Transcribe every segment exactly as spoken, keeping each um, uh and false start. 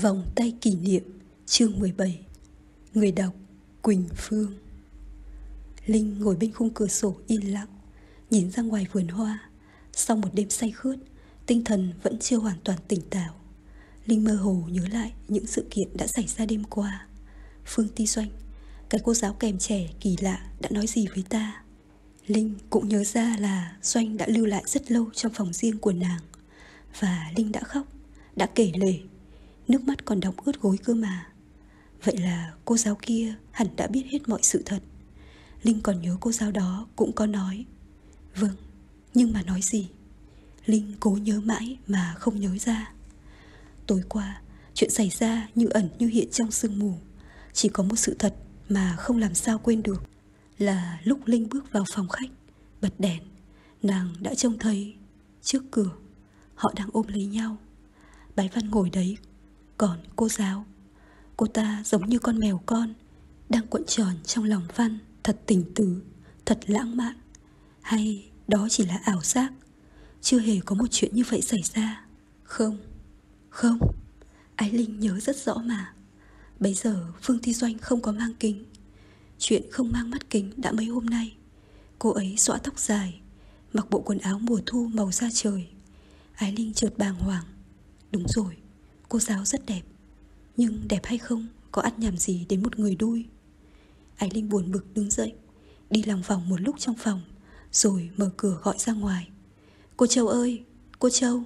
Vòng tay kỷ niệm, chương mười bảy. Người đọc Quỳnh Phương. Linh ngồi bên khung cửa sổ yên lặng, nhìn ra ngoài vườn hoa. Sau một đêm say khướt, tinh thần vẫn chưa hoàn toàn tỉnh táo. Linh mơ hồ nhớ lại những sự kiện đã xảy ra đêm qua. Phương Ti Doanh, cái cô giáo kèm trẻ kỳ lạ, đã nói gì với ta. Linh cũng nhớ ra là Doanh đã lưu lại rất lâu trong phòng riêng của nàng. Và Linh đã khóc, đã kể lể, nước mắt còn đọng ướt gối cơ mà. Vậy là cô giáo kia hẳn đã biết hết mọi sự thật. Linh còn nhớ cô giáo đó cũng có nói. Vâng, nhưng mà nói gì? Linh cố nhớ mãi mà không nhớ ra. Tối qua, chuyện xảy ra như ẩn như hiện trong sương mù. Chỉ có một sự thật mà không làm sao quên được, là lúc Linh bước vào phòng khách, bật đèn, nàng đã trông thấy trước cửa họ đang ôm lấy nhau. Bái Văn ngồi đấy, còn cô giáo, cô ta giống như con mèo con đang cuộn tròn trong lòng Văn, thật tình tứ, thật lãng mạn. Hay đó chỉ là ảo giác, chưa hề có một chuyện như vậy xảy ra? Không, không, Ái Linh nhớ rất rõ mà. Bấy giờ Phương Ti Doanh không có mang kính. Chuyện không mang mắt kính đã mấy hôm nay. Cô ấy xõa tóc dài, mặc bộ quần áo mùa thu màu da trời. Ái Linh chợt bàng hoàng. Đúng rồi, cô giáo rất đẹp, nhưng đẹp hay không có ăn nhầm gì đến một người đuôi. Ái Linh buồn bực đứng dậy, đi lòng vòng một lúc trong phòng, rồi mở cửa gọi ra ngoài. Cô Châu ơi, cô Châu.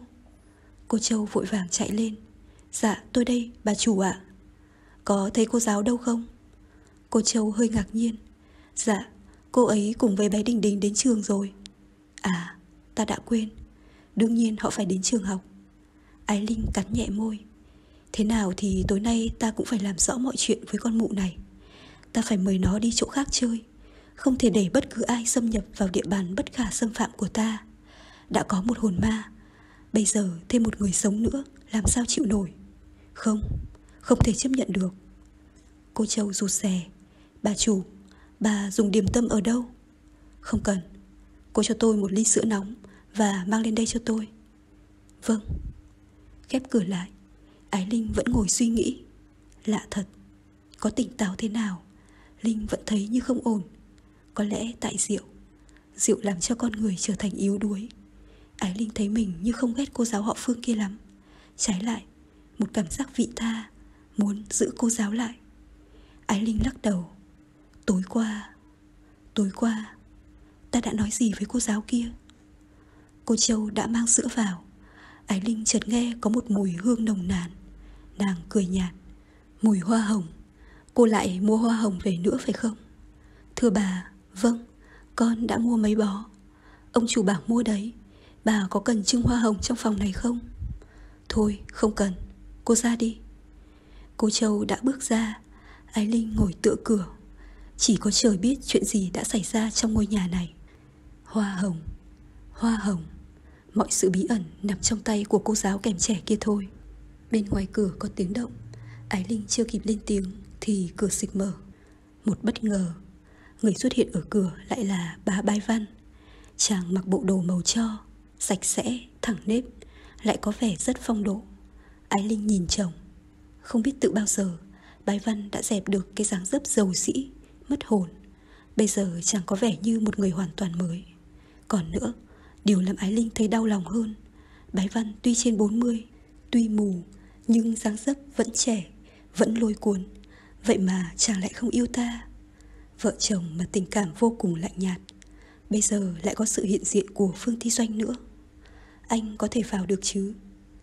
Cô Châu vội vàng chạy lên. Dạ tôi đây bà chủ ạ. Có thấy cô giáo đâu không? Cô Châu hơi ngạc nhiên. Dạ, cô ấy cùng với bé Đình Đình đến trường rồi. À, ta đã quên, đương nhiên họ phải đến trường học. Ái Linh cắn nhẹ môi. Thế nào thì tối nay ta cũng phải làm rõ mọi chuyện với con mụ này. Ta phải mời nó đi chỗ khác chơi, không thể để bất cứ ai xâm nhập vào địa bàn bất khả xâm phạm của ta. Đã có một hồn ma, bây giờ thêm một người sống nữa, làm sao chịu nổi. Không, không thể chấp nhận được. Cô Châu rụt rè. Bà chủ, bà dùng điểm tâm ở đâu? Không cần, cô cho tôi một ly sữa nóng và mang lên đây cho tôi. Vâng. Khép cửa lại, Ái Linh vẫn ngồi suy nghĩ. Lạ thật, có tỉnh táo thế nào, Linh vẫn thấy như không ổn. Có lẽ tại rượu, rượu làm cho con người trở thành yếu đuối. Ái Linh thấy mình như không ghét cô giáo họ Phương kia lắm. Trái lại, một cảm giác vị tha, muốn giữ cô giáo lại. Ái Linh lắc đầu. Tối qua, tối qua, ta đã nói gì với cô giáo kia? Cô Châu đã mang sữa vào. Ái Linh chợt nghe có một mùi hương nồng nàn. Nàng cười nhạt. Mùi hoa hồng. Cô lại mua hoa hồng về nữa phải không? Thưa bà, vâng, con đã mua mấy bó. Ông chủ bảo mua đấy. Bà có cần trưng hoa hồng trong phòng này không? Thôi, không cần, cô ra đi. Cô Châu đã bước ra. Ái Linh ngồi tựa cửa. Chỉ có trời biết chuyện gì đã xảy ra trong ngôi nhà này. Hoa hồng, hoa hồng. Mọi sự bí ẩn nằm trong tay của cô giáo kèm trẻ kia thôi. Bên ngoài cửa có tiếng động. Ái Linh chưa kịp lên tiếng thì cửa xịch mở. Một bất ngờ, người xuất hiện ở cửa lại là bà Bái Văn. Chàng mặc bộ đồ màu tro, sạch sẽ, thẳng nếp, lại có vẻ rất phong độ. Ái Linh nhìn chồng. Không biết tự bao giờ Bái Văn đã dẹp được cái dáng dấp giàu sĩ, mất hồn. Bây giờ chàng có vẻ như một người hoàn toàn mới. Còn nữa, điều làm Ái Linh thấy đau lòng hơn, Bái Văn tuy trên bốn mươi, tuy mù, nhưng dáng dấp vẫn trẻ, vẫn lôi cuốn. Vậy mà chàng lại không yêu ta. Vợ chồng mà tình cảm vô cùng lạnh nhạt, bây giờ lại có sự hiện diện của Phương Ti Doanh nữa. Anh có thể vào được chứ?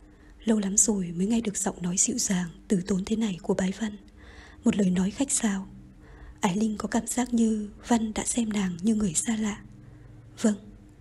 Lâu lắm rồi mới nghe được giọng nói dịu dàng, từ tốn thế này của Bái Văn. Một lời nói khách sáo. Ái Linh có cảm giác như Văn đã xem nàng như người xa lạ. Vâng,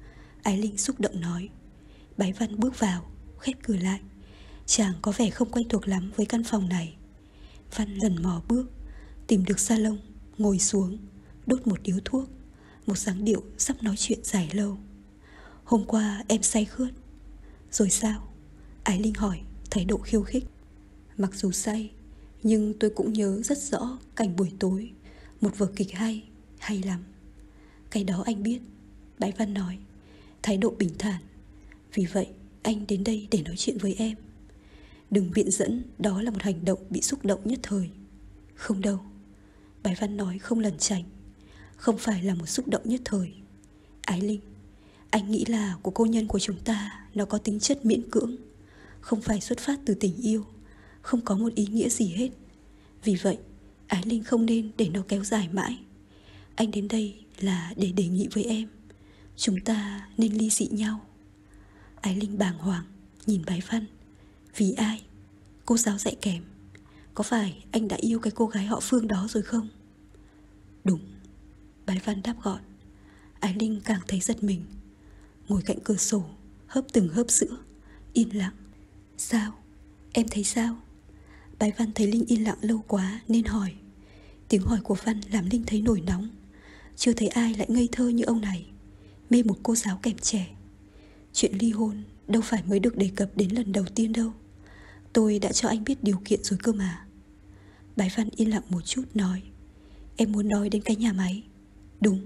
Ái Linh xúc động nói. Bái Văn bước vào, khép cửa lại. Chàng có vẻ không quen thuộc lắm với căn phòng này. Văn lần mò bước, tìm được salon, ngồi xuống, đốt một điếu thuốc. Một dáng điệu sắp nói chuyện dài lâu. Hôm qua em say khướt. Rồi sao? Ái Linh hỏi, thái độ khiêu khích. Mặc dù say, nhưng tôi cũng nhớ rất rõ cảnh buổi tối, một vở kịch hay, hay lắm. Cái đó anh biết, Bái Văn nói, thái độ bình thản. Vì vậy anh đến đây để nói chuyện với em. Đừng viện dẫn đó là một hành động bị xúc động nhất thời. Không đâu, Bái Văn nói không lẩn tránh. Không phải là một xúc động nhất thời. Ái Linh, anh nghĩ là cuộc hôn nhân của chúng ta nó có tính chất miễn cưỡng, không phải xuất phát từ tình yêu, không có một ý nghĩa gì hết. Vì vậy, Ái Linh không nên để nó kéo dài mãi. Anh đến đây là để đề nghị với em, chúng ta nên ly dị nhau. Ái Linh bàng hoàng nhìn Bái Văn. Vì ai? Cô giáo dạy kèm. Có phải anh đã yêu cái cô gái họ Phương đó rồi không? Đúng, Bái Văn đáp gọn. Ái Linh càng thấy giật mình. Ngồi cạnh cửa sổ, hớp từng hớp sữa, yên lặng. Sao? Em thấy sao? Bái Văn thấy Linh yên lặng lâu quá nên hỏi. Tiếng hỏi của Văn làm Linh thấy nổi nóng. Chưa thấy ai lại ngây thơ như ông này, mê một cô giáo kèm trẻ. Chuyện ly hôn đâu phải mới được đề cập đến lần đầu tiên đâu. Tôi đã cho anh biết điều kiện rồi cơ mà. Bái Văn yên lặng một chút nói. Em muốn nói đến cái nhà máy. Đúng.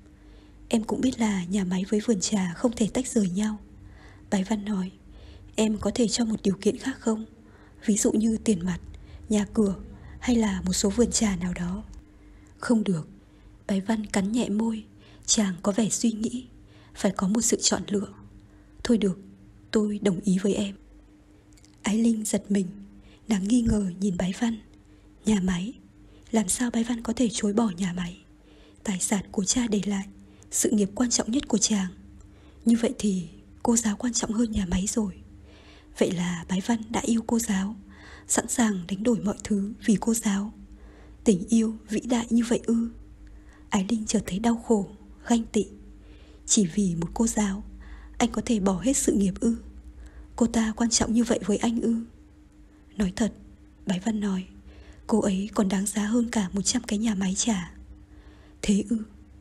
Em cũng biết là nhà máy với vườn trà không thể tách rời nhau. Bái Văn nói. Em có thể cho một điều kiện khác không? Ví dụ như tiền mặt, nhà cửa, hay là một số vườn trà nào đó. Không được. Bái Văn cắn nhẹ môi. Chàng có vẻ suy nghĩ. Phải có một sự chọn lựa. Thôi được, tôi đồng ý với em. Ái Linh giật mình. Nàng nghi ngờ nhìn Bái Văn. Nhà máy? Làm sao Bái Văn có thể chối bỏ nhà máy? Tài sản của cha để lại, sự nghiệp quan trọng nhất của chàng. Như vậy thì cô giáo quan trọng hơn nhà máy rồi. Vậy là Bái Văn đã yêu cô giáo, sẵn sàng đánh đổi mọi thứ vì cô giáo. Tình yêu vĩ đại như vậy ư? Ái Linh chợt thấy đau khổ, ganh tị. Chỉ vì một cô giáo anh có thể bỏ hết sự nghiệp ư? Cô ta quan trọng như vậy với anh ư? Nói thật, Bái Văn nói, cô ấy còn đáng giá hơn cả một trăm cái nhà máy trà. Thế ư?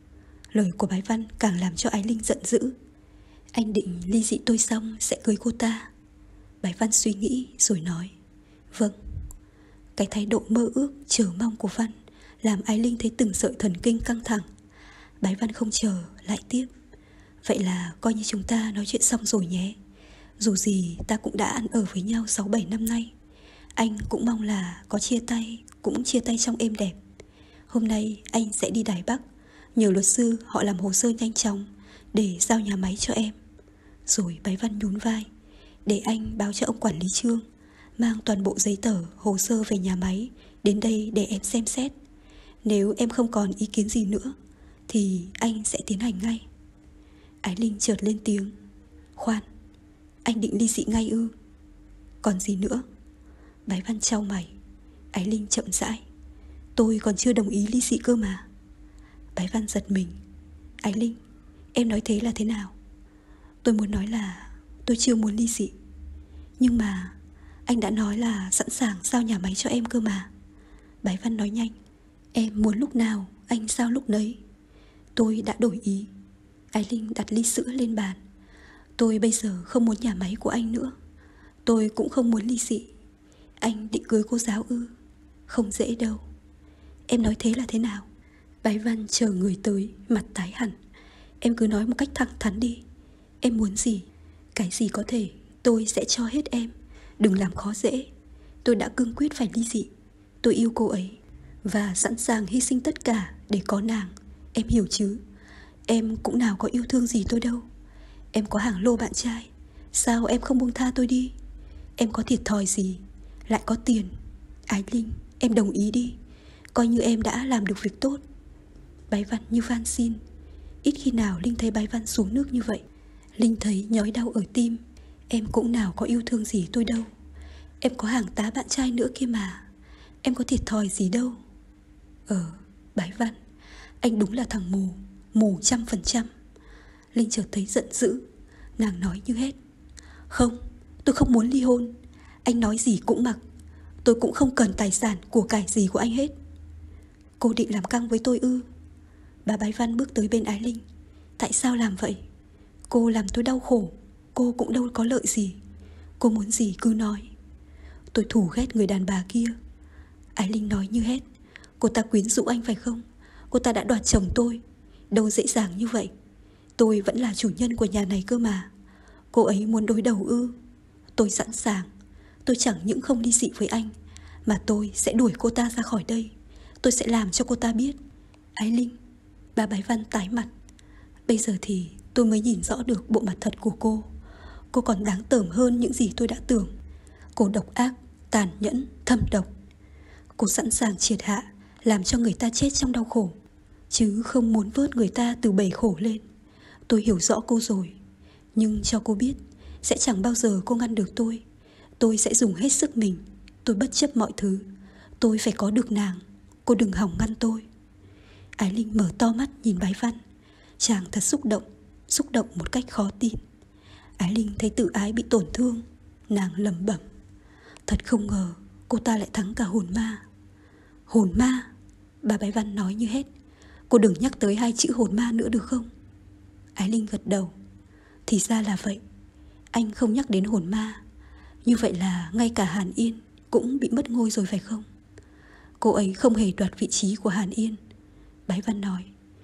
Lời của Bái Văn càng làm cho Ái Linh giận dữ. Anh định ly dị tôi xong sẽ cưới cô ta. Bái Văn suy nghĩ rồi nói. Vâng. Cái thái độ mơ ước, chờ mong của Văn làm Ái Linh thấy từng sợi thần kinh căng thẳng. Bái Văn không chờ, lại tiếp. Vậy là coi như chúng ta nói chuyện xong rồi nhé. Dù gì ta cũng đã ăn ở với nhau sáu bảy năm nay. Anh cũng mong là có chia tay cũng chia tay trong êm đẹp. Hôm nay anh sẽ đi Đài Bắc, nhờ luật sư họ làm hồ sơ nhanh chóng để giao nhà máy cho em. Rồi Bái Văn nhún vai. Để anh báo cho ông quản lý Trương mang toàn bộ giấy tờ, hồ sơ về nhà máy đến đây để em xem xét. Nếu em không còn ý kiến gì nữa thì anh sẽ tiến hành ngay. Ái Linh chợt lên tiếng. Khoan, anh định ly dị ngay ư? Còn gì nữa? Bái Văn chau mày. Ái Linh chậm rãi. Tôi còn chưa đồng ý ly dị cơ mà. Bái Văn giật mình. Ái Linh, em nói thế là thế nào? Tôi muốn nói là tôi chưa muốn ly dị. Nhưng mà anh đã nói là sẵn sàng giao nhà máy cho em cơ mà. Bái Văn nói nhanh. Em muốn lúc nào anh giao lúc đấy. Tôi đã đổi ý. Ái Linh đặt ly sữa lên bàn. Tôi bây giờ không muốn nhà máy của anh nữa. Tôi cũng không muốn ly dị. Anh định cưới cô giáo ư? Không dễ đâu. Em nói thế là thế nào? Bái Văn chờ người tới, mặt tái hẳn. Em cứ nói một cách thẳng thắn đi. Em muốn gì? Cái gì có thể tôi sẽ cho hết em. Đừng làm khó dễ. Tôi đã cương quyết phải ly dị. Tôi yêu cô ấy và sẵn sàng hy sinh tất cả để có nàng. Em hiểu chứ? Em cũng nào có yêu thương gì tôi đâu. Em có hàng lô bạn trai. Sao em không buông tha tôi đi? Em có thiệt thòi gì? Lại có tiền. Ái Linh, em đồng ý đi. Coi như em đã làm được việc tốt. Bái Văn như van xin. Ít khi nào Linh thấy Bái Văn xuống nước như vậy. Linh thấy nhói đau ở tim. Em cũng nào có yêu thương gì tôi đâu. Em có hàng tá bạn trai nữa kia mà. Em có thiệt thòi gì đâu. Ờ, Bái Văn, anh đúng là thằng mù. Mù trăm phần trăm. Linh chợt thấy giận dữ. Nàng nói như hét. Không, tôi không muốn ly hôn. Anh nói gì cũng mặc. Tôi cũng không cần tài sản của cải gì của anh hết. Cô định làm căng với tôi ư? Bà Bái Văn bước tới bên Ái Linh. Tại sao làm vậy? Cô làm tôi đau khổ. Cô cũng đâu có lợi gì. Cô muốn gì cứ nói. Tôi thù ghét người đàn bà kia. Ái Linh nói như hét. Cô ta quyến rũ anh phải không? Cô ta đã đoạt chồng tôi. Đâu dễ dàng như vậy. Tôi vẫn là chủ nhân của nhà này cơ mà. Cô ấy muốn đối đầu ư? Tôi sẵn sàng. Tôi chẳng những không ly dị với anh, mà tôi sẽ đuổi cô ta ra khỏi đây. Tôi sẽ làm cho cô ta biết. Ái Linh. Bà Bái Văn tái mặt. Bây giờ thì tôi mới nhìn rõ được bộ mặt thật của cô. Cô còn đáng tởm hơn những gì tôi đã tưởng. Cô độc ác, tàn nhẫn, thâm độc. Cô sẵn sàng triệt hạ, làm cho người ta chết trong đau khổ, chứ không muốn vớt người ta từ bể khổ lên. Tôi hiểu rõ cô rồi. Nhưng cho cô biết, sẽ chẳng bao giờ cô ngăn được tôi. Tôi sẽ dùng hết sức mình. Tôi bất chấp mọi thứ. Tôi phải có được nàng. Cô đừng hỏng ngăn tôi. Ái Linh mở to mắt nhìn Bái Văn. Chàng thật xúc động, xúc động một cách khó tin. Ái Linh thấy tự ái bị tổn thương. Nàng lẩm bẩm. Thật không ngờ cô ta lại thắng cả hồn ma. Hồn ma? Bà Bái Văn nói như hét. Cô đừng nhắc tới hai chữ hồn ma nữa được không? Ái Linh gật đầu. Thì ra là vậy. Anh không nhắc đến hồn ma. Như vậy là ngay cả Hàn Yên cũng bị mất ngôi rồi phải không? Cô ấy không hề đoạt vị trí của Hàn Yên, Bái Văn nói.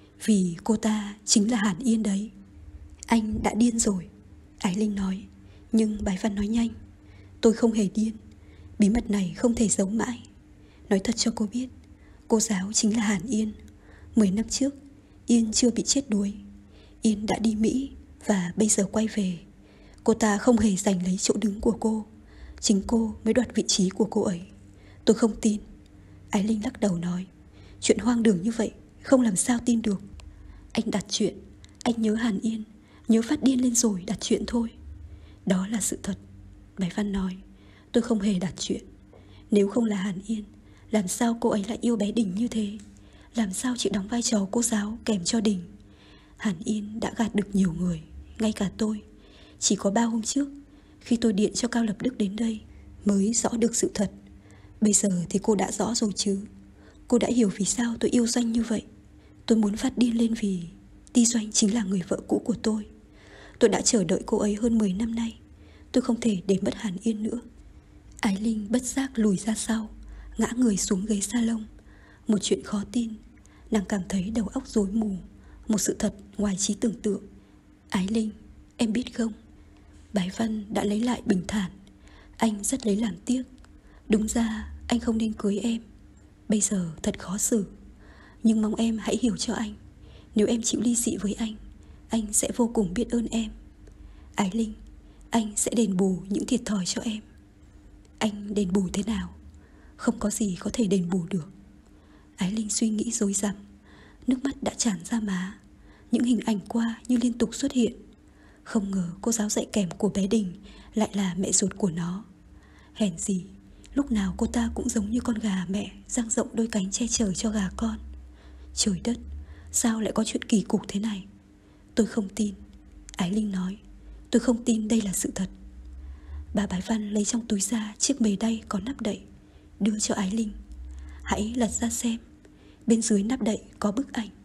Vì cô ta chính là Hàn Yên đấy. Anh đã điên rồi, Ái Linh nói. Nhưng Bái Văn nói nhanh. Tôi không hề điên. Bí mật này không thể giấu mãi. Nói thật cho cô biết, cô giáo chính là Hàn Yên. Mười năm trước Yên chưa bị chết đuối. Yên đã đi Mỹ và bây giờ quay về. Cô ta không hề giành lấy chỗ đứng của cô. Chính cô mới đoạt vị trí của cô ấy. Tôi không tin, Ái Linh lắc đầu nói. Chuyện hoang đường như vậy không làm sao tin được. Anh đặt chuyện. Anh nhớ Hàn Yên, nhớ phát điên lên rồi đặt chuyện thôi. Đó là sự thật, Bái Văn nói. Tôi không hề đặt chuyện. Nếu không là Hàn Yên, làm sao cô ấy lại yêu bé Đình như thế? Làm sao chị đóng vai trò cô giáo kèm cho Đình? Hàn Yên đã gạt được nhiều người, ngay cả tôi. Chỉ có ba hôm trước, khi tôi điện cho Cao Lập Đức đến đây, mới rõ được sự thật. Bây giờ thì cô đã rõ rồi chứ. Cô đã hiểu vì sao tôi yêu Doanh như vậy. Tôi muốn phát điên lên vì Ti Doanh chính là người vợ cũ của tôi. Tôi đã chờ đợi cô ấy hơn mười năm nay. Tôi không thể để mất Hàn Yên nữa. Ái Linh bất giác lùi ra sau, ngã người xuống ghế salon. Một chuyện khó tin. Nàng cảm thấy đầu óc rối mù. Một sự thật ngoài trí tưởng tượng. Ái Linh, em biết không, Bái Văn đã lấy lại bình thản. Anh rất lấy làm tiếc. Đúng ra anh không nên cưới em. Bây giờ thật khó xử. Nhưng mong em hãy hiểu cho anh. Nếu em chịu ly dị với anh, anh sẽ vô cùng biết ơn em. Ái Linh, anh sẽ đền bù những thiệt thòi cho em. Anh đền bù thế nào? Không có gì có thể đền bù được. Ái Linh suy nghĩ rối rắm. Nước mắt đã tràn ra má. Những hình ảnh qua như liên tục xuất hiện. Không ngờ cô giáo dạy kèm của bé Đình lại là mẹ ruột của nó. Hèn gì lúc nào cô ta cũng giống như con gà mẹ dang rộng đôi cánh che chở cho gà con. Trời đất, sao lại có chuyện kỳ cục thế này? Tôi không tin, Ái Linh nói. Tôi không tin đây là sự thật. Bà Bái Văn lấy trong túi ra chiếc mề đay có nắp đậy, đưa cho Ái Linh. Hãy lật ra xem. Bên dưới nắp đậy có bức ảnh.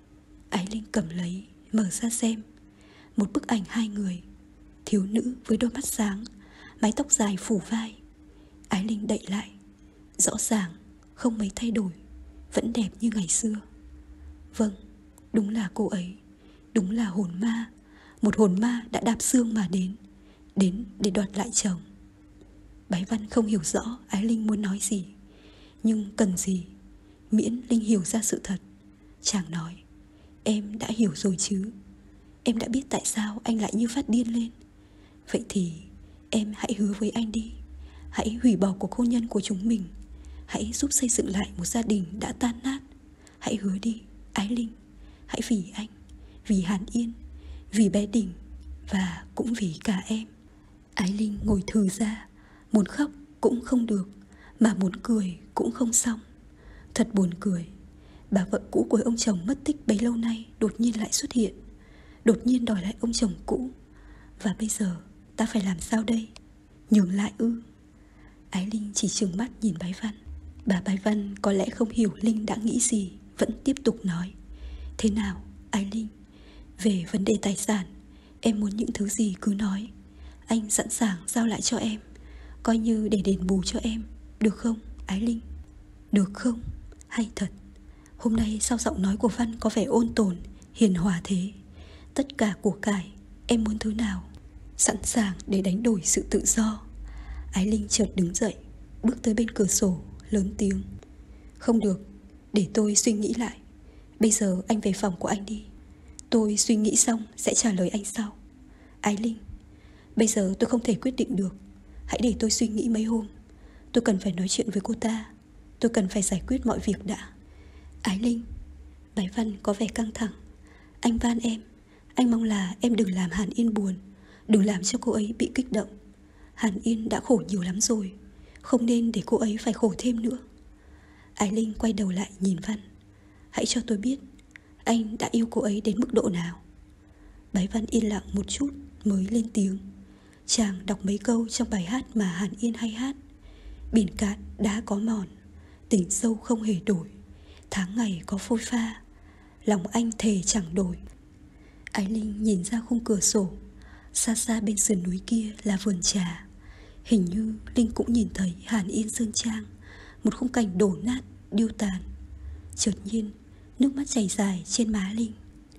Ái Linh cầm lấy, mở ra xem. Một bức ảnh hai người. Thiếu nữ với đôi mắt sáng, mái tóc dài phủ vai. Ái Linh đậy lại. Rõ ràng không mấy thay đổi, vẫn đẹp như ngày xưa. Vâng, đúng là cô ấy. Đúng là hồn ma. Một hồn ma đã đạp xương mà đến. Đến để đoạt lại chồng. Bái Văn không hiểu rõ Ái Linh muốn nói gì. Nhưng cần gì, miễn Linh hiểu ra sự thật. Chàng nói. Em đã hiểu rồi chứ. Em đã biết tại sao anh lại như phát điên lên. Vậy thì em hãy hứa với anh đi. Hãy hủy bỏ cuộc hôn nhân của chúng mình. Hãy giúp xây dựng lại một gia đình đã tan nát. Hãy hứa đi, Ái Linh. Hãy vì anh, vì Hàn Yên, vì bé Đình, và cũng vì cả em. Ái Linh ngồi thừ ra. Muốn khóc cũng không được, mà muốn cười cũng không xong. Thật buồn cười. Bà vợ cũ của ông chồng mất tích bấy lâu nay đột nhiên lại xuất hiện. Đột nhiên đòi lại ông chồng cũ. Và bây giờ ta phải làm sao đây? Nhường lại ư? Ái Linh chỉ trừng mắt nhìn Bái Văn. Bà Bái Văn có lẽ không hiểu Linh đã nghĩ gì, vẫn tiếp tục nói. Thế nào, Ái Linh? Về vấn đề tài sản, em muốn những thứ gì cứ nói. Anh sẵn sàng giao lại cho em, coi như để đền bù cho em. Được không, Ái Linh? Được không? Hay thật. Hôm nay sao giọng nói của Văn có vẻ ôn tồn, hiền hòa thế? Tất cả của cải, em muốn thứ nào? Sẵn sàng để đánh đổi sự tự do. Ái Linh chợt đứng dậy, bước tới bên cửa sổ, lớn tiếng: "Không được, để tôi suy nghĩ lại. Bây giờ anh về phòng của anh đi. Tôi suy nghĩ xong sẽ trả lời anh sau." "Ái Linh, bây giờ tôi không thể quyết định được. Hãy để tôi suy nghĩ mấy hôm. Tôi cần phải nói chuyện với cô ta. Tôi cần phải giải quyết mọi việc đã." "Ái Linh." Bái Văn có vẻ căng thẳng. "Anh van em. Anh mong là em đừng làm Hàn Yên buồn. Đừng làm cho cô ấy bị kích động. Hàn Yên đã khổ nhiều lắm rồi, không nên để cô ấy phải khổ thêm nữa." Ái Linh quay đầu lại nhìn Văn: "Hãy cho tôi biết, anh đã yêu cô ấy đến mức độ nào?" Bái Văn yên lặng một chút mới lên tiếng. Chàng đọc mấy câu trong bài hát mà Hàn Yên hay hát: "Biển cạn đã có mòn, tình sâu không hề đổi. Tháng ngày có phôi pha, lòng anh thề chẳng đổi." Ái Linh nhìn ra khung cửa sổ. Xa xa bên sườn núi kia là vườn trà. Hình như Linh cũng nhìn thấy Hàn Yên sơn trang, một khung cảnh đổ nát, điêu tàn. Chợt nhiên, nước mắt chảy dài trên má Linh.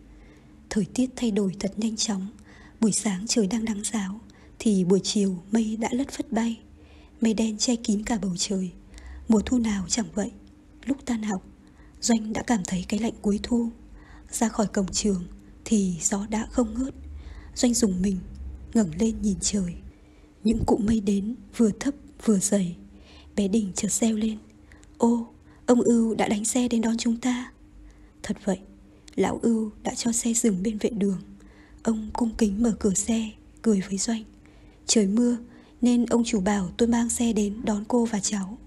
Thời tiết thay đổi thật nhanh chóng. Buổi sáng trời đang nắng ráo, thì buổi chiều mây đã lất phất bay. Mây đen che kín cả bầu trời. Mùa thu nào chẳng vậy. Lúc tan học, Doanh đã cảm thấy cái lạnh cuối thu. Ra khỏi cổng trường thì gió đã không ngớt. Doanh rùng mình, ngẩng lên nhìn trời. Những cụm mây đến vừa thấp vừa dày. Bé Đình chợt reo lên: "Ô, ông Ưu đã đánh xe đến đón chúng ta." Thật vậy, lão Ưu đã cho xe dừng bên vệ đường. Ông cung kính mở cửa xe, cười với Doanh: "Trời mưa nên ông chủ bảo tôi mang xe đến đón cô và cháu."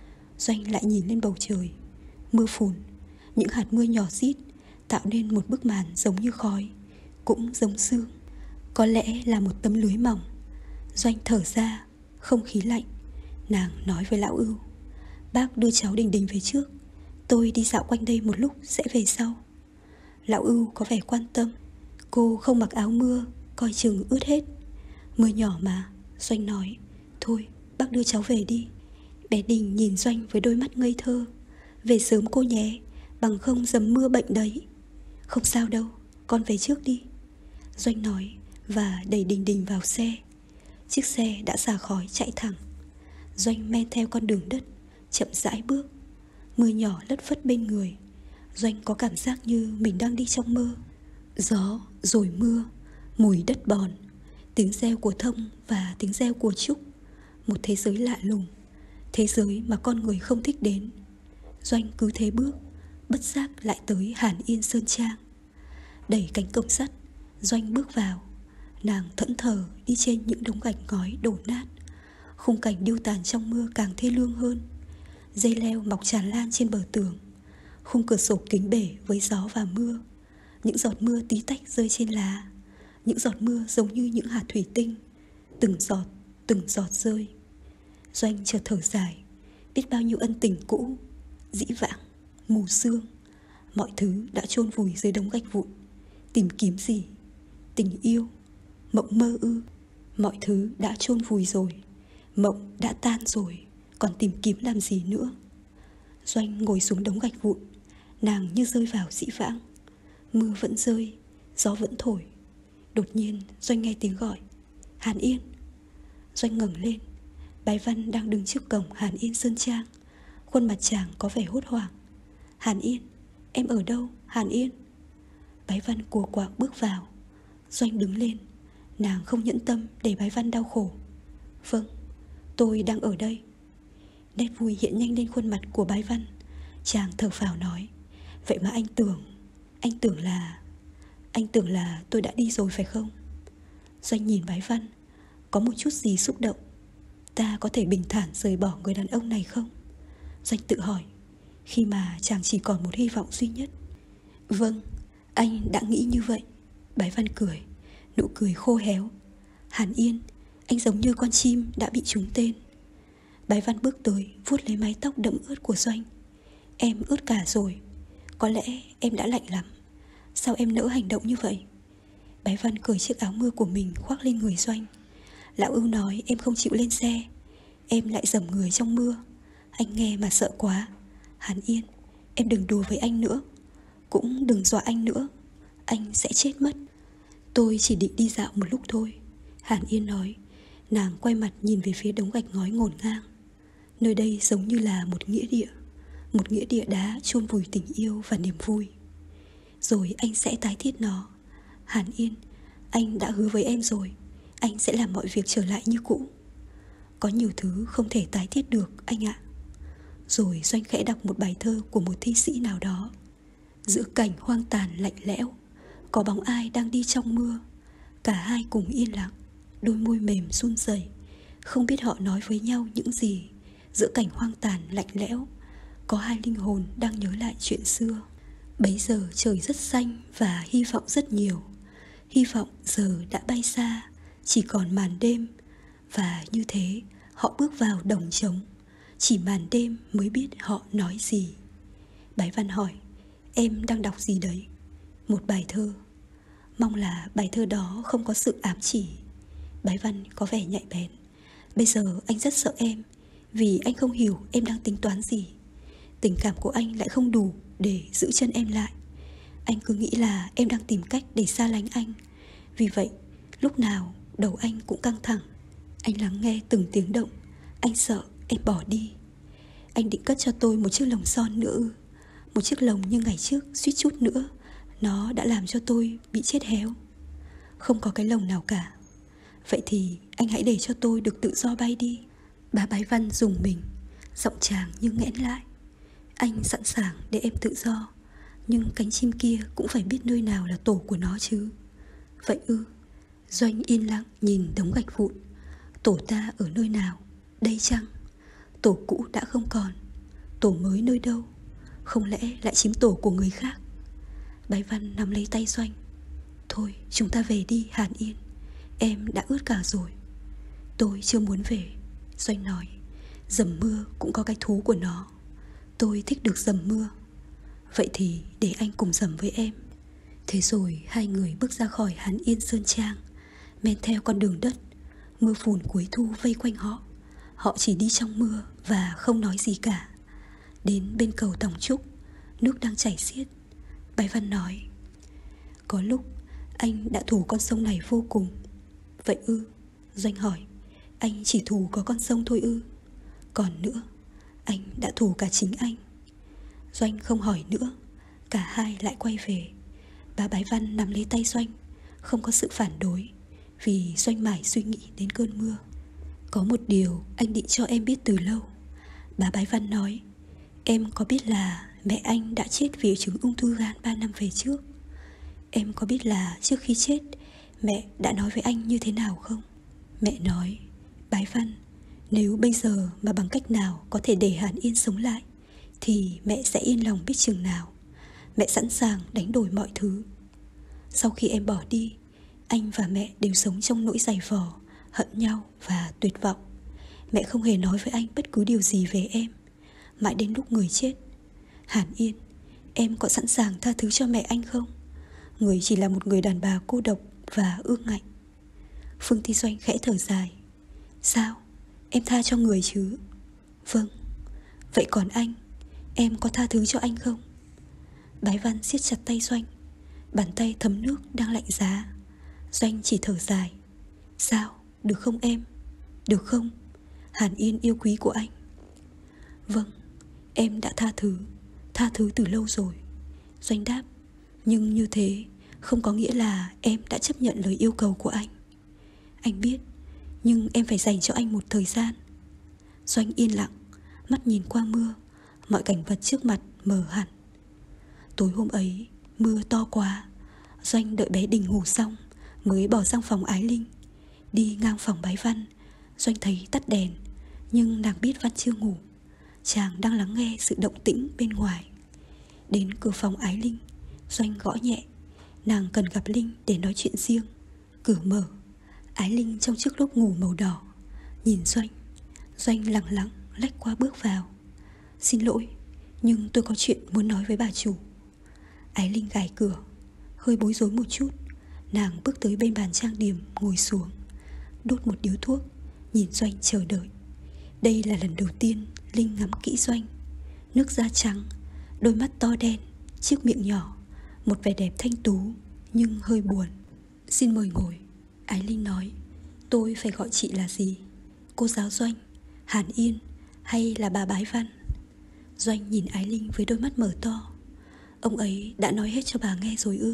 Doanh lại nhìn lên bầu trời. Mưa phùn, những hạt mưa nhỏ rít tạo nên một bức màn giống như khói, cũng giống sương. Có lẽ là một tấm lưới mỏng. Doanh thở ra, không khí lạnh. Nàng nói với lão Ưu: "Bác đưa cháu Đình Đình về trước, tôi đi dạo quanh đây một lúc sẽ về sau." Lão Ưu có vẻ quan tâm. Cô không mặc áo mưa, coi chừng ướt hết. "Mưa nhỏ mà," Doanh nói. "Thôi, bác đưa cháu về đi." Bé Đình nhìn Doanh với đôi mắt ngây thơ. "Về sớm cô nhé, bằng không dầm mưa bệnh đấy." "Không sao đâu, con về trước đi," Doanh nói và đẩy Đình Đình vào xe. Chiếc xe đã xả khói chạy thẳng. Doanh men theo con đường đất, chậm rãi bước. Mưa nhỏ lất phất bên người. Doanh có cảm giác như mình đang đi trong mơ. Gió rồi mưa, mùi đất bòn, tiếng reo của Thông và tiếng reo của Trúc. Một thế giới lạ lùng, thế giới mà con người không thích đến. Doanh cứ thế bước, bất giác lại tới Hàn Yên sơn trang. Đẩy cánh cổng sắt, Doanh bước vào. Nàng thẫn thờ đi trên những đống gạch ngói đổ nát. Khung cảnh điêu tàn trong mưa càng thê lương hơn. Dây leo mọc tràn lan trên bờ tường. Khung cửa sổ kính bể với gió và mưa. Những giọt mưa tí tách rơi trên lá. Những giọt mưa giống như những hạt thủy tinh, từng giọt, từng giọt rơi. Doanh chợt thở dài. Biết bao nhiêu ân tình cũ, dĩ vãng, mù sương, mọi thứ đã chôn vùi dưới đống gạch vụn. Tìm kiếm gì? Tình yêu, mộng mơ ư? Mọi thứ đã chôn vùi rồi, mộng đã tan rồi, còn tìm kiếm làm gì nữa? Doanh ngồi xuống đống gạch vụn. Nàng như rơi vào dĩ vãng. Mưa vẫn rơi, gió vẫn thổi. Đột nhiên Doanh nghe tiếng gọi: "Hàn Yên." Doanh ngẩng lên. Bái Văn đang đứng trước cổng Hàn Yên sơn trang. Khuôn mặt chàng có vẻ hốt hoảng. "Hàn Yên, em ở đâu, Hàn Yên?" Bái Văn cùa quạng bước vào. Doanh đứng lên. Nàng không nhẫn tâm để Bái Văn đau khổ. "Vâng, tôi đang ở đây." Nét vui hiện nhanh lên khuôn mặt của Bái Văn. Chàng thở phào nói: "Vậy mà anh tưởng Anh tưởng là Anh tưởng là tôi đã đi rồi phải không?" Doanh nhìn Bái Văn, có một chút gì xúc động. Ta có thể bình thản rời bỏ người đàn ông này không? Doanh tự hỏi, khi mà chàng chỉ còn một hy vọng duy nhất. "Vâng, anh đã nghĩ như vậy." Bái Văn cười, nụ cười khô héo. "Hàn Yên, anh giống như con chim đã bị trúng tên." Bái Văn bước tới, vuốt lấy mái tóc đẫm ướt của Doanh. "Em ướt cả rồi. Có lẽ em đã lạnh lắm. Sao em nỡ hành động như vậy?" Bái Văn cởi chiếc áo mưa của mình khoác lên người Doanh. "Lão Ưu nói em không chịu lên xe, em lại dầm người trong mưa. Anh nghe mà sợ quá. Hàn Yên, em đừng đùa với anh nữa. Cũng đừng dọa anh nữa. Anh sẽ chết mất." "Tôi chỉ định đi dạo một lúc thôi," Hàn Yên nói. Nàng quay mặt nhìn về phía đống gạch ngói ngổn ngang. Nơi đây giống như là một nghĩa địa, một nghĩa địa đá chôn vùi tình yêu và niềm vui. Rồi anh sẽ tái thiết nó. Hàn Yên, anh đã hứa với em rồi, anh sẽ làm mọi việc trở lại như cũ. Có nhiều thứ không thể tái thiết được anh ạ. Rồi Doanh khẽ đọc một bài thơ của một thi sĩ nào đó. Giữa cảnh hoang tàn lạnh lẽo, có bóng ai đang đi trong mưa. Cả hai cùng yên lặng, đôi môi mềm run rẩy, không biết họ nói với nhau những gì. Giữa cảnh hoang tàn lạnh lẽo, có hai linh hồn đang nhớ lại chuyện xưa. Bấy giờ trời rất xanh và hy vọng rất nhiều. Hy vọng giờ đã bay xa, chỉ còn màn đêm. Và như thế họ bước vào đồng trống, chỉ màn đêm mới biết họ nói gì. Bái Văn hỏi, em đang đọc gì đấy? Một bài thơ. Mong là bài thơ đó không có sự ám chỉ. Bái Văn có vẻ nhạy bén. Bây giờ anh rất sợ em, vì anh không hiểu em đang tính toán gì. Tình cảm của anh lại không đủ để giữ chân em lại. Anh cứ nghĩ là em đang tìm cách để xa lánh anh. Vì vậy lúc nào đầu anh cũng căng thẳng. Anh lắng nghe từng tiếng động. Anh sợ em bỏ đi. Anh định cất cho tôi một chiếc lồng son nữa ư? Một chiếc lồng như ngày trước suýt chút nữa nó đã làm cho tôi bị chết héo. Không có cái lồng nào cả. Vậy thì anh hãy để cho tôi được tự do bay đi. Bà Bái Văn dùng mình, giọng chàng như nghẽn lại. Anh sẵn sàng để em tự do, nhưng cánh chim kia cũng phải biết nơi nào là tổ của nó chứ. Vậy ư? Doanh yên lặng nhìn đống gạch vụn. Tổ ta ở nơi nào? Đây chăng? Tổ cũ đã không còn, tổ mới nơi đâu? Không lẽ lại chiếm tổ của người khác? Bái Văn nắm lấy tay Doanh. Thôi chúng ta về đi Hàn Yên, em đã ướt cả rồi. Tôi chưa muốn về, Doanh nói. Dầm mưa cũng có cái thú của nó. Tôi thích được dầm mưa. Vậy thì để anh cùng dầm với em. Thế rồi hai người bước ra khỏi Hàn Yên Sơn Trang, men theo con đường đất. Mưa phùn cuối thu vây quanh họ. Họ chỉ đi trong mưa và không nói gì cả. Đến bên cầu Tòng Trúc, nước đang chảy xiết. Bái Văn nói, có lúc anh đã thù con sông này vô cùng. Vậy ư? Doanh hỏi, anh chỉ thù có con sông thôi ư? Còn nữa, anh đã thù cả chính anh. Doanh không hỏi nữa. Cả hai lại quay về. Bà Bái Văn nắm lấy tay Doanh, không có sự phản đối, vì Doanh mải suy nghĩ đến cơn mưa. Có một điều anh định cho em biết từ lâu. Bà Bái Văn nói, em có biết là mẹ anh đã chết vì chứng ung thư gan ba năm về trước? Em có biết là trước khi chết mẹ đã nói với anh như thế nào không? Mẹ nói, Bái Văn, nếu bây giờ mà bằng cách nào có thể để Hàn Yên sống lại thì mẹ sẽ yên lòng biết chừng nào. Mẹ sẵn sàng đánh đổi mọi thứ. Sau khi em bỏ đi, anh và mẹ đều sống trong nỗi dày vò, hận nhau và tuyệt vọng. Mẹ không hề nói với anh bất cứ điều gì về em, mãi đến lúc người chết. Hàn Yên, em có sẵn sàng tha thứ cho mẹ anh không? Người chỉ là một người đàn bà cô độc và ương ngạnh. Phương Ti Doanh khẽ thở dài. Sao? Em tha cho người chứ? Vâng. Vậy còn anh, em có tha thứ cho anh không? Bái Văn siết chặt tay Doanh. Bàn tay thấm nước đang lạnh giá. Doanh chỉ thở dài. Sao? Được không em? Được không? Hàn Yên yêu quý của anh. Vâng, em đã tha thứ. Tha thứ từ lâu rồi, Doanh đáp. Nhưng như thế không có nghĩa là em đã chấp nhận lời yêu cầu của anh. Anh biết, nhưng em phải dành cho anh một thời gian. Doanh yên lặng, mắt nhìn qua mưa. Mọi cảnh vật trước mặt mờ hẳn. Tối hôm ấy mưa to quá. Doanh đợi bé Đình ngủ xong mới bỏ sang phòng Ái Linh. Đi ngang phòng Bái Văn, Doanh thấy tắt đèn, nhưng nàng biết Văn chưa ngủ. Chàng đang lắng nghe sự động tĩnh bên ngoài. Đến cửa phòng Ái Linh, Doanh gõ nhẹ. Nàng cần gặp Linh để nói chuyện riêng. Cửa mở. Ái Linh trong chiếc lốp ngủ màu đỏ nhìn Doanh. Doanh lặng lặng lách qua bước vào. Xin lỗi, nhưng tôi có chuyện muốn nói với bà chủ. Ái Linh gài cửa. Hơi bối rối một chút, nàng bước tới bên bàn trang điểm, ngồi xuống, đốt một điếu thuốc, nhìn Doanh chờ đợi. Đây là lần đầu tiên Linh ngắm kỹ Doanh. Nước da trắng, đôi mắt to đen, chiếc miệng nhỏ, một vẻ đẹp thanh tú nhưng hơi buồn. Xin mời ngồi, Ái Linh nói. Tôi phải gọi chị là gì? Cô giáo Doanh, Hàn Yên hay là bà Bái Văn? Doanh nhìn Ái Linh với đôi mắt mở to. Ông ấy đã nói hết cho bà nghe rồi ư?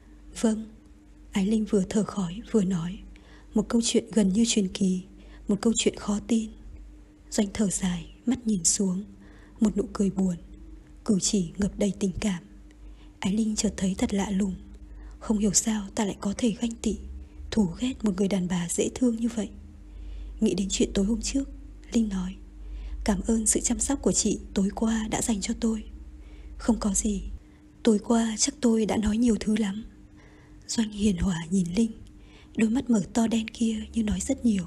Vâng. Ái Linh vừa thở khói vừa nói. Một câu chuyện gần như truyền kỳ, một câu chuyện khó tin. Doanh thở dài, mắt nhìn xuống, một nụ cười buồn, cử chỉ ngập đầy tình cảm. Ái Linh chợt thấy thật lạ lùng. Không hiểu sao ta lại có thể ganh tị, thù ghét một người đàn bà dễ thương như vậy. Nghĩ đến chuyện tối hôm trước, Linh nói: cảm ơn sự chăm sóc của chị tối qua đã dành cho tôi. Không có gì, tối qua chắc tôi đã nói nhiều thứ lắm. Doanh hiền hòa nhìn Linh, đôi mắt mở to đen kia như nói rất nhiều.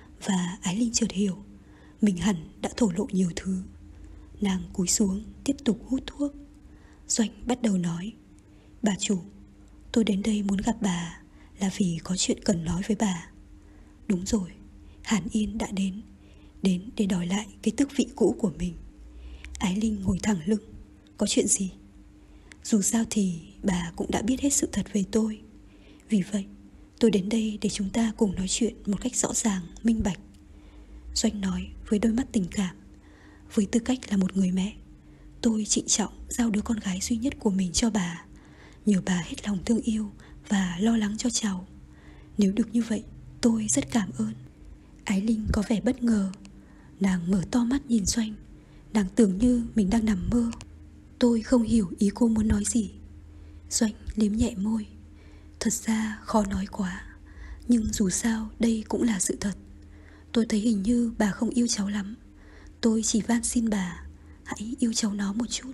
Và Ái Linh chợt hiểu mình hẳn đã thổ lộ nhiều thứ. Nàng cúi xuống tiếp tục hút thuốc. Doanh bắt đầu nói: bà chủ, tôi đến đây muốn gặp bà là vì có chuyện cần nói với bà. Đúng rồi, Hàn Yên đã đến, đến để đòi lại cái tước vị cũ của mình. Ái Linh ngồi thẳng lưng. Có chuyện gì? Dù sao thì bà cũng đã biết hết sự thật về tôi. Vì vậy tôi đến đây để chúng ta cùng nói chuyện một cách rõ ràng, minh bạch. Doanh nói với đôi mắt tình cảm. Với tư cách là một người mẹ, tôi trịnh trọng giao đứa con gái duy nhất của mình cho bà, nhờ bà hết lòng thương yêu và lo lắng cho cháu. Nếu được như vậy, tôi rất cảm ơn. Ái Linh có vẻ bất ngờ. Nàng mở to mắt nhìn Doanh. Nàng tưởng như mình đang nằm mơ. Tôi không hiểu ý cô muốn nói gì. Doanh liếm nhẹ môi. Thật ra khó nói quá, nhưng dù sao đây cũng là sự thật. Tôi thấy hình như bà không yêu cháu lắm. Tôi chỉ van xin bà hãy yêu cháu nó một chút.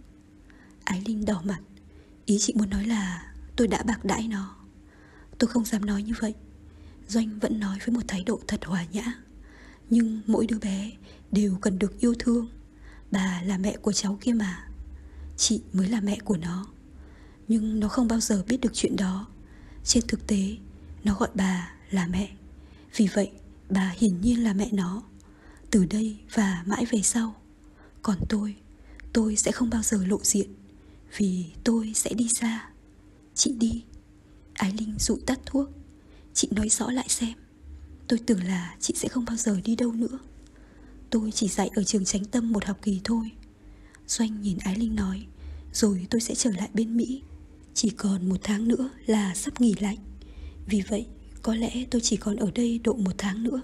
Ái Linh đỏ mặt. Ý chị muốn nói là tôi đã bạc đãi nó. Tôi không dám nói như vậy. Doanh vẫn nói với một thái độ thật hòa nhã. Nhưng mỗi đứa bé đều cần được yêu thương. Bà là mẹ của cháu kia mà. Chị mới là mẹ của nó. Nhưng nó không bao giờ biết được chuyện đó. Trên thực tế, nó gọi bà là mẹ. Vì vậy bà hiển nhiên là mẹ nó, từ đây và mãi về sau. Còn tôi, tôi sẽ không bao giờ lộ diện, vì tôi sẽ đi xa. Chị đi. Ái Linh dụi tắt thuốc. Chị nói rõ lại xem. Tôi tưởng là chị sẽ không bao giờ đi đâu nữa. Tôi chỉ dạy ở trường Chánh Tâm một học kỳ thôi. Doanh nhìn Ái Linh nói: rồi tôi sẽ trở lại bên Mỹ. Chỉ còn một tháng nữa là sắp nghỉ lạnh. Vì vậy có lẽ tôi chỉ còn ở đây độ một tháng nữa.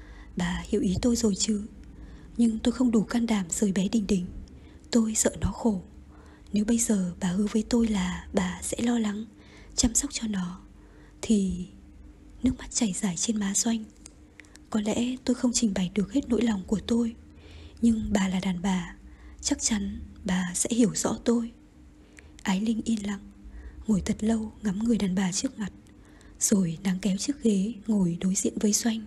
Bà hiểu ý tôi rồi chứ? Nhưng tôi không đủ can đảm rời bé Đình Đình. Tôi sợ nó khổ. Nếu bây giờ bà hứa với tôi là bà sẽ lo lắng, chăm sóc cho nó, thì... Nước mắt chảy dài trên má Doanh. Có lẽ tôi không trình bày được hết nỗi lòng của tôi, nhưng bà là đàn bà, chắc chắn bà sẽ hiểu rõ tôi. Ái Linh yên lặng, ngồi thật lâu ngắm người đàn bà trước mặt. Rồi nàng kéo chiếc ghế ngồi đối diện với Doanh.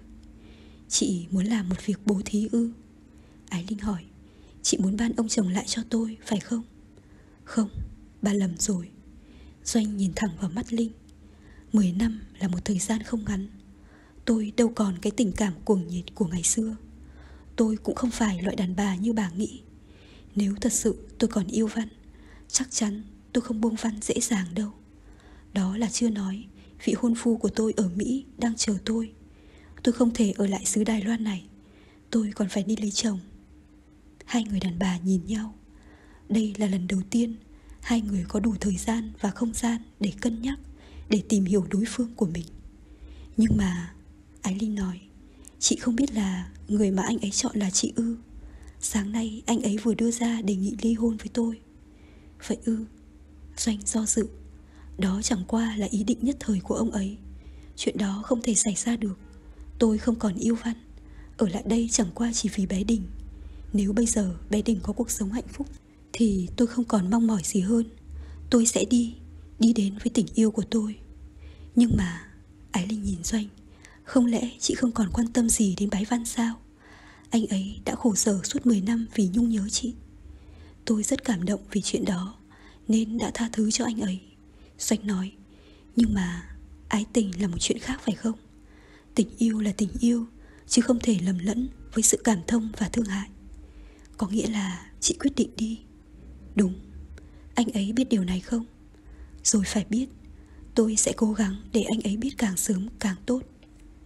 Chị muốn làm một việc bố thí ư? Ái Linh hỏi. Chị muốn ban ông chồng lại cho tôi, phải không? Không, bà lầm rồi. Doanh nhìn thẳng vào mắt Linh. Mười năm là một thời gian không ngắn. Tôi đâu còn cái tình cảm cuồng nhiệt của ngày xưa. Tôi cũng không phải loại đàn bà như bà nghĩ. Nếu thật sự tôi còn yêu Văn, chắc chắn tôi không buông Văn dễ dàng đâu. Đó là chưa nói vị hôn phu của tôi ở Mỹ đang chờ tôi. Tôi không thể ở lại xứ Đài Loan này. Tôi còn phải đi lấy chồng. Hai người đàn bà nhìn nhau. Đây là lần đầu tiên hai người có đủ thời gian và không gian để cân nhắc, để tìm hiểu đối phương của mình. Nhưng mà Ái Linh nói, chị không biết là người mà anh ấy chọn là chị ư? Sáng nay anh ấy vừa đưa ra đề nghị ly hôn với tôi. Vậy ư? Doanh do dự. Đó chẳng qua là ý định nhất thời của ông ấy. Chuyện đó không thể xảy ra được. Tôi không còn yêu Văn. Ở lại đây chẳng qua chỉ vì bé Đình. Nếu bây giờ bé Đình có cuộc sống hạnh phúc thì tôi không còn mong mỏi gì hơn. Tôi sẽ đi, đi đến với tình yêu của tôi. Nhưng mà Ái Linh nhìn Doanh. Không lẽ chị không còn quan tâm gì đến Bái Văn sao? Anh ấy đã khổ sở suốt mười năm vì nhung nhớ chị. Tôi rất cảm động vì chuyện đó, nên đã tha thứ cho anh ấy. Doanh nói. Nhưng mà ái tình là một chuyện khác phải không? Tình yêu là tình yêu, chứ không thể lầm lẫn với sự cảm thông và thương hại. Có nghĩa là chị quyết định đi. Đúng. Anh ấy biết điều này không? Rồi phải biết. Tôi sẽ cố gắng để anh ấy biết càng sớm càng tốt.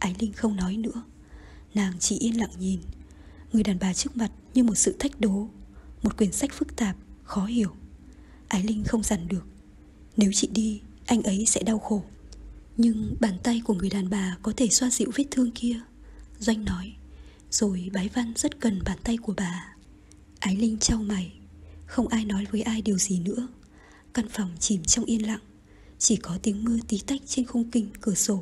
Ái Linh không nói nữa. Nàng chỉ yên lặng nhìn người đàn bà trước mặt như một sự thách đố, một quyển sách phức tạp, khó hiểu. Ái Linh không dằn được. Nếu chị đi, anh ấy sẽ đau khổ. Nhưng bàn tay của người đàn bà có thể xoa dịu vết thương kia, Doanh nói. Rồi Bái Văn rất cần bàn tay của bà. Ái Linh chau mày. Không ai nói với ai điều gì nữa. Căn phòng chìm trong yên lặng. Chỉ có tiếng mưa tí tách trên khung kính cửa sổ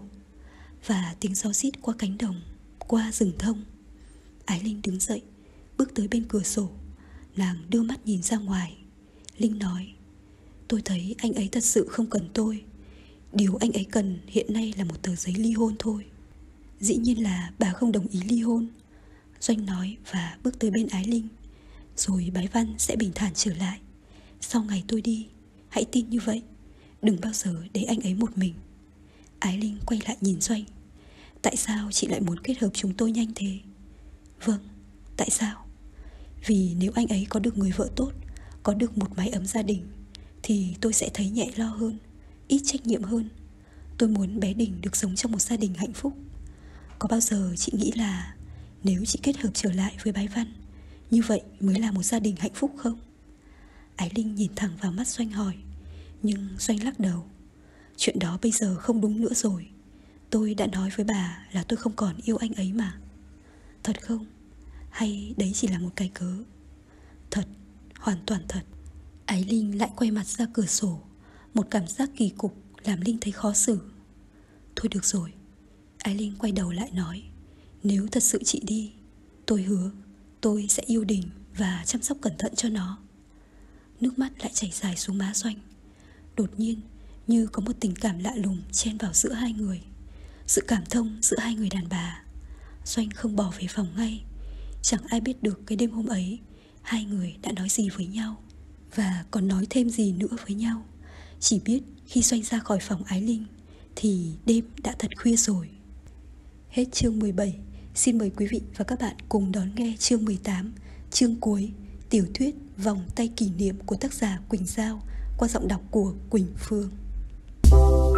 và tiếng gió rít qua cánh đồng, qua rừng thông. Ái Linh đứng dậy, bước tới bên cửa sổ. Nàng đưa mắt nhìn ra ngoài. Linh nói, tôi thấy anh ấy thật sự không cần tôi. Điều anh ấy cần hiện nay là một tờ giấy ly hôn thôi. Dĩ nhiên là bà không đồng ý ly hôn, Doanh nói và bước tới bên Ái Linh. Rồi Bái Văn sẽ bình thản trở lại. Sau ngày tôi đi, hãy tin như vậy. Đừng bao giờ để anh ấy một mình. Ái Linh quay lại nhìn Doanh. Tại sao chị lại muốn kết hợp chúng tôi nhanh thế? Vâng, tại sao? Vì nếu anh ấy có được người vợ tốt, có được một mái ấm gia đình, thì tôi sẽ thấy nhẹ lo hơn, ít trách nhiệm hơn. Tôi muốn bé Đình được sống trong một gia đình hạnh phúc. Có bao giờ chị nghĩ là nếu chị kết hợp trở lại với Bái Văn, như vậy mới là một gia đình hạnh phúc không? Ái Linh nhìn thẳng vào mắt Doanh hỏi. Nhưng Doanh lắc đầu. Chuyện đó bây giờ không đúng nữa rồi. Tôi đã nói với bà là tôi không còn yêu anh ấy mà. Thật không? Hay đấy chỉ là một cái cớ? Thật, hoàn toàn thật. Ái Linh lại quay mặt ra cửa sổ. Một cảm giác kỳ cục làm Linh thấy khó xử. Thôi được rồi. Ái Linh quay đầu lại nói, nếu thật sự chị đi, tôi hứa tôi sẽ yêu Đình và chăm sóc cẩn thận cho nó. Nước mắt lại chảy dài xuống má Doanh. Đột nhiên như có một tình cảm lạ lùng chen vào giữa hai người. Sự cảm thông giữa hai người đàn bà. Doanh không bỏ về phòng ngay. Chẳng ai biết được cái đêm hôm ấy hai người đã nói gì với nhau, và còn nói thêm gì nữa với nhau. Chỉ biết khi Doanh ra khỏi phòng Ái Linh thì đêm đã thật khuya rồi. Hết chương mười bảy. Xin mời quý vị và các bạn cùng đón nghe chương mười tám, chương cuối, tiểu thuyết Vòng tay kỷ niệm của tác giả Quỳnh Giao qua giọng đọc của Quỳnh Phương.